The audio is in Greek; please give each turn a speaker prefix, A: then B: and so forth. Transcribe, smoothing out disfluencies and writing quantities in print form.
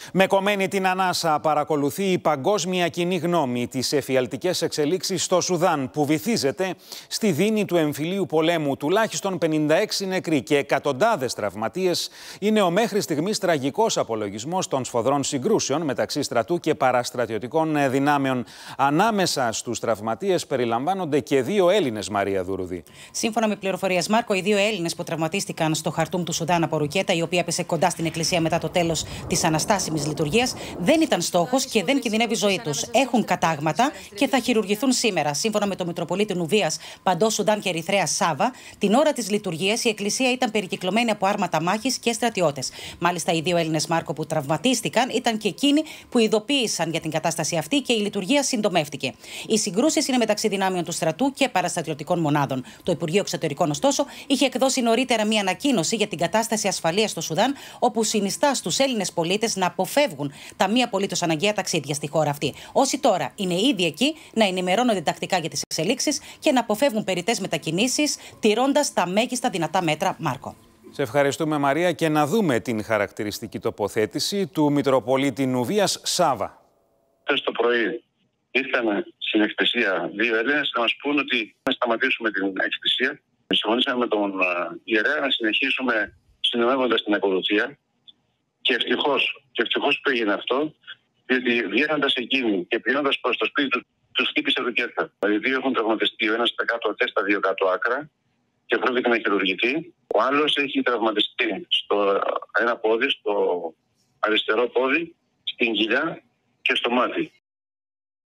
A: Με κομμένη την ανάσα παρακολουθεί η παγκόσμια κοινή γνώμη τις εφιαλτικές εξελίξεις στο Σουδάν, που βυθίζεται στη δίνη του εμφυλίου πολέμου. Τουλάχιστον 56 νεκροί και εκατοντάδες τραυματίες είναι ο μέχρι στιγμής τραγικός απολογισμός των σφοδρών συγκρούσεων μεταξύ στρατού και παραστρατιωτικών δυνάμεων. Ανάμεσα στους τραυματίες περιλαμβάνονται και 2 Έλληνες, Μαρία Δουρουδή.
B: Σύμφωνα με πληροφορίες, Μάρκο, οι 2 Έλληνες που τραυματίστηκαν στο Χαρτούμ του Σουδάν από ρουκέτα, η οποία έπεσε κοντά στην εκκλησία μετά το τέλος της αναστάσιμης λειτουργίας, δεν ήταν στόχος και δεν κινδυνεύει η ζωή τους. Έχουν κατάγματα και θα χειρουργηθούν σήμερα. Σύμφωνα με τον Μητροπολίτη Νουβίας, Παντό Σουδάν και Ερυθρέας Σάβα, την ώρα της λειτουργίας η εκκλησία ήταν περικυκλωμένη από άρματα μάχης και στρατιώτες. Μάλιστα, οι 2 Έλληνες, Μάρκο, που τραυματίστηκαν ήταν και εκείνοι που ειδοποίησαν για την κατάσταση αυτή και η λειτουργία συντομεύτηκε. Οι συγκρούσεις είναι μεταξύ δυνάμεων του στρατού και παραστρατιωτικών μονάδων. Το Υπουργείο Εξωτερικών, ωστόσο, είχε εκδώσει νωρίτερα μία ανακοίνωση για την κατάσταση ασφαλείας στο Σουδάν, όπου συνιστά στους Έλληνες πολίτες να αποφεύγουν τα μη απολύτως αναγκαία ταξίδια στη χώρα αυτή. Όσοι τώρα είναι ήδη εκεί, να ενημερώνονται τακτικά για τις εξελίξεις και να αποφεύγουν περιττές μετακινήσεις, τηρώντας τα μέγιστα δυνατά μέτρα. Μάρκο.
A: Σε ευχαριστούμε, Μαρία, και να δούμε την χαρακτηριστική τοποθέτηση του Μητροπολίτη Νουβίας Σάβα.
C: Χθες το πρωί ήρθαν στην εκκλησία 2 Έλληνες να μας πούν ότι να σταματήσουμε την εκκλησία. Συμφωνήσαμε με τον ιερέα να συνεχίσουμε συνοδεύοντας την ακολουθία. Και ευτυχώς που έγινε αυτό, διότι βγαίνοντας εκείνοι και πηγαίνοντας προς το σπίτι τους χτύπησε ρουκέτα. Οι 2 έχουν τραυματιστεί, ο ένας στα κάτω ατέστα, 2 κάτω άκρα, και πρόκειται να χειρουργηθεί. Ο άλλος έχει τραυματιστεί στο ένα πόδι, στο αριστερό πόδι, στην κοιλιά και στο μάτι.